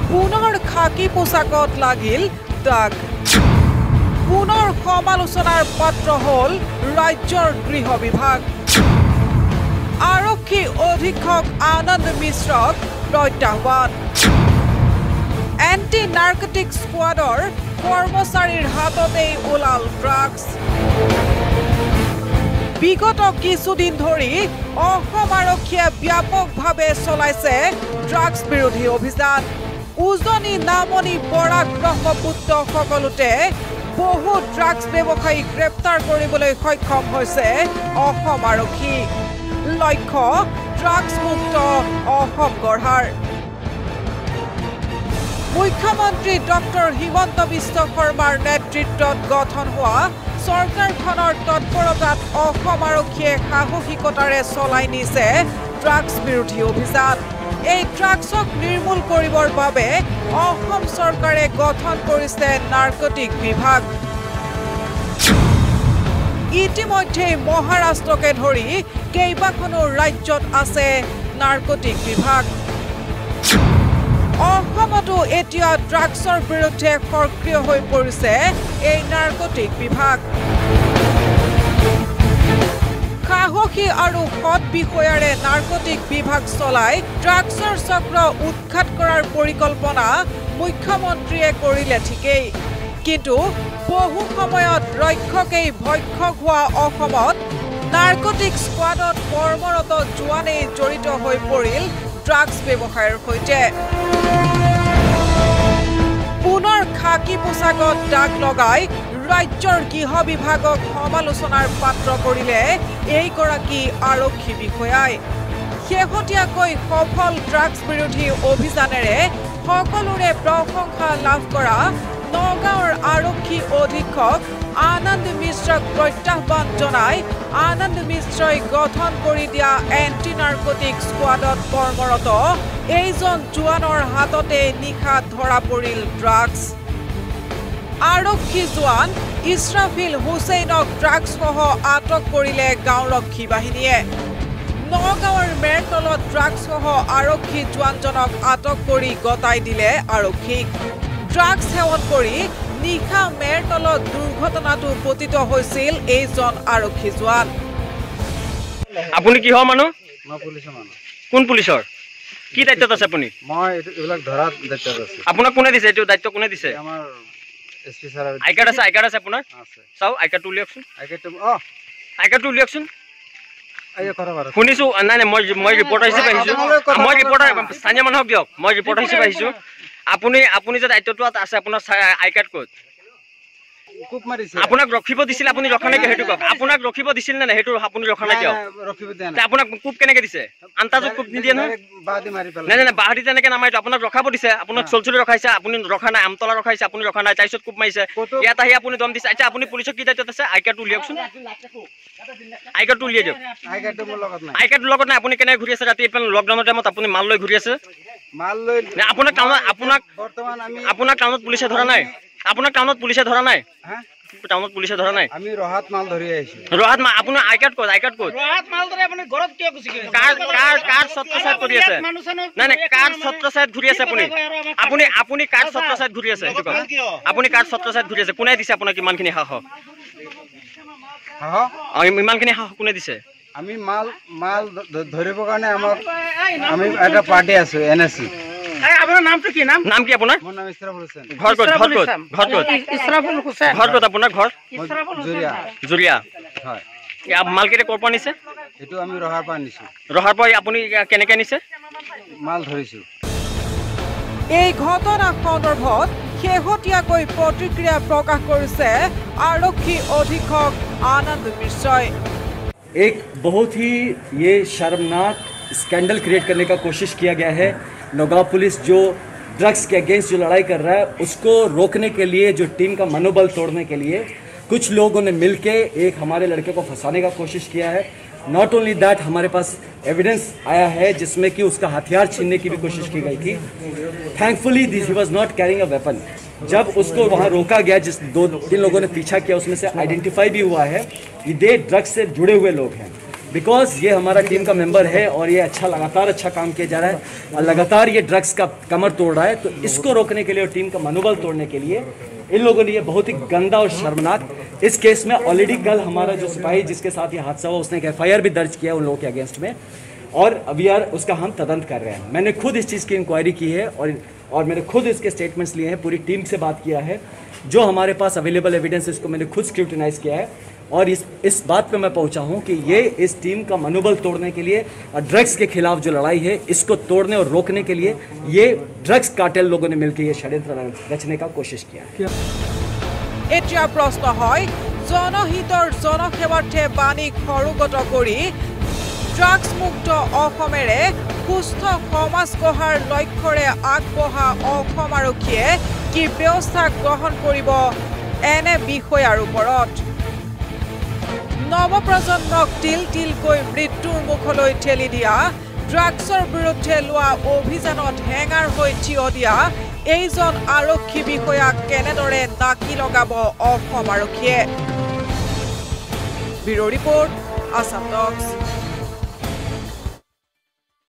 পুনৰ খাকী পোছাকত লাগিল দাগ পুনৰ সমালোচনাৰ পাত্ৰ হল ৰাজ্যৰ গৃহ বিভাগ আৰক্ষী অধীক্ষক আনন্দ মিশ্ৰক প্ৰত্যাহ্বান এন্টি নাৰ্কটিক স্কোৱাডৰ কৰ্মচাৰীৰ হাততেই ওলাল ড্ৰাগছ বিগত কিছুদিন ধৰি অসম আৰক্ষীয়ে ব্যাপকভাৱে চলাইছে ড্ৰাগছ বিৰোধী অভিযান উজনি নামনি বৰাক ব্ৰহ্মপুত্ৰ সকলোতে বহু ড্ৰাগছ ব্যৱসায়ী গ্ৰেপ্তাৰ কৰিবলৈ সক্ষম হৈছে অসম আৰক্ষী লক্ষ্য ড্ৰাগছ মুক্ত অসম গঢ়াৰ মুখ্যমন্ত্ৰী ডক্টৰ হিমন্ত বিশ্ব শৰ্মাৰ নেতৃত্বত গঠন হোৱা চৰকাৰখনৰ তৎপৰতাত অসম আৰক্ষীয়ে সাহসিকতাৰে চলাই নিছে ড্ৰাগছ বিৰোধী অভিযান এই ড্ৰাগছক নিৰ্মূল কৰিবৰ বাবে অসম চৰকাৰে গঠন কৰিছে নাৰ্কটিক বিভাগ ইতিমধ্যে মহাৰাষ্ট্ৰকে ধৰি কেইবাখনো ৰাজ্যত আছে নাৰ্কটিক বিভাগ অসমতো এতিয়া ড্ৰাগছৰ বিৰুদ্ধে সক্ৰিয় হৈ পৰিছে এই নাৰ্কটিক বিভাগ সাহসী আৰু সৎ বিষয়াৰে নাৰ্কটিক বিভাগ চলাই ড্ৰাগছৰ চক্ৰ উৎখাত কৰাৰ পৰিকল্পনা মুখ্যমন্ত্ৰীয়ে কৰিলে ঠিকেই কিন্তু বহু সময়ত ৰক্ষকেই ভক্ষক হোৱা অসমত নাৰ্কটিক স্কোৱাডত কৰ্মৰত জোৱানেই জড়িত হৈ পৰিল ড্ৰাগছ ব্যৱসায়ৰ সৈতে পুনৰ খাকী পোছাকত দাগ লগাই ৰাজ্যৰ গৃহ বিভাগক সমালোচনাৰ পাত্ৰ কৰিলে এইগৰাকী আৰক্ষী বিষয়াই শেহতীয়াকৈ সফল ড্ৰাগছ বিৰোধী অভিযানেৰে সকলোৰে প্ৰশংসা লাভ কৰা নগাঁৱৰ আৰক্ষী অধীক্ষক আনন্দ মিশ্ৰক প্ৰত্যাহ্বান জনাই আনন্দ মিশ্ৰই গঠন কৰি দিয়া এন্টি নাৰ্কটিক স্কোৱাডত কৰ্মৰত এইজন জোৱানৰ হাততে নিশা ধৰা পৰিল ড্ৰাগছ আৰক্ষী জোৱান ইছৰাফিল হুছেইনক ড্ৰাগছসহ আটক কৰিলে গাঁওৰক্ষী বাহিনীয়ে নগাঁৱৰ মেৰতলত ড্ৰাগছসহ আৰক্ষী জোৱানজনক আটক কৰি গতাই দিলে আৰক্ষীক ড্ৰাগছ সেৱন কৰি নিশা মেৰতলত দুৰ্ঘটনাটো পতিত হৈছিল এইজন আৰক্ষী জোৱান আপুনি কিহৰ মানুহ মই পুলিচৰ মানুহ কোন পুলিচৰ কি দায়িত্বত আছে আপুনি মই এইবিলাক ধৰাত দায়িত্বত আছো আপোনাক কোনে দিছে এইটো দায়িত্ব কোনে দিছে আমাৰ এসপি স্যাৰ আই কাৰ্ড আছে আপোনাৰ আছে চাও আই কাৰ্ডটো উলিয়াওকচোন আই কাৰ্ডটো উলিয়াওকচোন আইয়া কৰা বাৰু শুনিছো নাই মই ৰিপৰ্টাৰ হিচাপে আহিছো মই ৰিপৰ্টাৰ স্থানীয় মানুহক দিয়ক মই ৰিপৰ্টাৰ হিচাপে আহিছো আপুনি যে দায়িত্বটো আছে আপোনাৰ আই কাৰ্ড ক'ত কুপ মাৰিছে আপোনাক ৰখিব দিছিল আপুনি ৰখা নাই হেতু কওক আপোনাক ৰখিব দিছিল না হেতু আপুনি ৰখা নাই কিয় ৰখিব দিয়া তে আপোনাক কুপ কেনেকে দিছে আন্তাজত কুপ নিদিয়ে না বাদি মাৰি পেলাই নাই বাহাদি তেনেকে নামাইতো আপোনাক ৰখাব দিছে আপোনাক চলচলি ৰখাইছে আপুনি ৰখা নাই আমতলা ৰখাইছে আপুনি ৰখা নাই তাৰপিছত কুপ মাৰিছে ইয়াত আহি আপুনি দম দিছে আচ্ছা আপুনি পুলিচক কি দায়িত্বত আছে আই কাৰ্ডটো উলিয়াওকচোন আই কাৰ্ডটো উলিয়াই দিয়ক আই কাৰ্ডটো মোৰ লগত নাই আই কাৰ্ডৰ লগত নাই আপুনি কেনেকে ঘূৰি আছে ৰাতি লকডাউনৰ টাইমত আপুনি মাল লৈ ঘূৰি আছে মাল লৈ বৰ্তমান আপোনাক টাউনত পুলিচে ধৰা নাই আপোনাক টাউনত পুলিচে ধৰা নাই টাউনত পুলিচে ধৰা নাই আমি ৰহাত মাল ধৰি আহিছো ৰহাত মাল আপোনাৰ আই কাৰ্ড ক'ত ৰহাত মাল ধৰে আপুনি ঘৰত কিয় গুচি গৈছে কাৰ ছত্ৰছায়াত কৰি আছে নাই কাৰ ছত্ৰছায়াত ঘূৰি আছে আপুনি কাৰ ছত্ৰছায়াত ঘূৰি আছে আপুনি কাৰ ছত্ৰছায়াত ঘূৰি আছে কোনে দিছে আপোনাক ইমানখিনি সাহস ইমানখিনি সাহস কোনে দিছে আমি মাল ধৰিবৰ কাৰণে আমি এটা পাৰ্টি আছো এনএসি আপোনাৰ নামটো কি নাম কি আপোনাৰ মোৰ নাম ইছৰাফুল হুছেইন ঘৰ ক'ত ইছৰাফুল হুছেইন ঘৰ ক'ত আপোনাৰ ঘৰ জুৰিয়া হয় মাল কেইটা ক'ৰ পৰা নিছে এইটো আমি ৰহাৰ পৰা নিছো ৰহাৰ পৰা আপুনি কেনেকে নিছে মাল ধৰিছো এই ঘটনা সন্দৰ্ভত শেহতীয়াকৈ প্ৰতিক্ৰিয়া প্ৰকাশ কৰিছে आरक्षी अधीक्षक आनंद मिश्रा। एक बहुत ही ये शर्मनाक स्कैंडल क्रिएट करने का कोशिश किया गया है। नौगांव पुलिस जो ड्रग्स के अगेंस्ट जो लड़ाई कर रहा है उसको रोकने के लिए, जो टीम का मनोबल तोड़ने के लिए कुछ लोगों ने मिलके एक हमारे लड़के को फंसाने का कोशिश किया है। नॉट ओनली दैट, हमारे पास एविडेंस आया है जिसमें कि उसका हथियार छीनने की भी कोशिश की गई थी। Thankfully he was not carrying a weapon. जब उसको वहाँ रोका गया, जिस 2-3 लोगों ने पीछा किया, उसमें से आइडेंटिफाई भी हुआ है ये ड्रग्स से जुड़े हुए लोग हैं। बिकॉज ये हमारा टीम का मेंबर है और ये लगातार अच्छा काम किया जा रहा है और लगातार ये ड्रग्स का कमर तोड़ रहा है। तो इसको रोकने के लिए और टीम का मनोबल तोड़ने के लिए इन लोगों ने ये बहुत ही गंदा और शर्मनाक इस केस में ऑलरेडी कल हमारा जो सिपाही जिसके साथ ये हादसा हुआ उसने एक FIR भी दर्ज किया उन लोगों के अगेंस्ट में और अभी यार उसका हम तदंत कर रहे हैं। मैंने खुद इस चीज़ की इंक्वायरी की है और मैंने खुद इसके स्टेटमेंट्स लिए हैं, पूरी टीम से बात किया है, जो हमारे पास अवेलेबल एविडेंस इसको मैंने खुद स्क्रूटिनाइज किया है और इस बात पे मैं पहुंचा हूं कि ये इस टीम का मनोबल तोड़ने के लिए और ड्रग्स के खिलाफ जो लड़ाई है इसको तोड़ने और रोकने के लिए ये ड्रग्स कार्टेल लोगों ने मिलकर ये षड्यंत्र रचने का कोशिश किया। এতিয়া প্ৰশ্ন হয় জনহিতৰ জনসেৱাৰ্থে বাণীক সৰুগত কৰি ড্ৰাগছ মুক্ত অসমেৰে সুস্থ সমাজ গঢ়াৰ লক্ষ্যৰে আগবঢ়া অসম আৰক্ষীয়ে কি ব্যৱস্থা গ্ৰহণ কৰিব এনে বিষয়াৰ ওপৰত নৱপ্ৰজন্মক তিলকৈ মৃত্যুৰ মুখলৈ ঠেলি দিয়া ড্ৰাগছৰ বিৰুদ্ধে লোৱা অভিযানত হেঙাৰ হৈ থিয় দিয়া এইজন আৰক্ষী বিষয়াক কেনেদৰে নাকি লগাব অসম আৰক্ষীয়ে। ব্যুৰো ৰিপৰ্ট আসাম টক্স।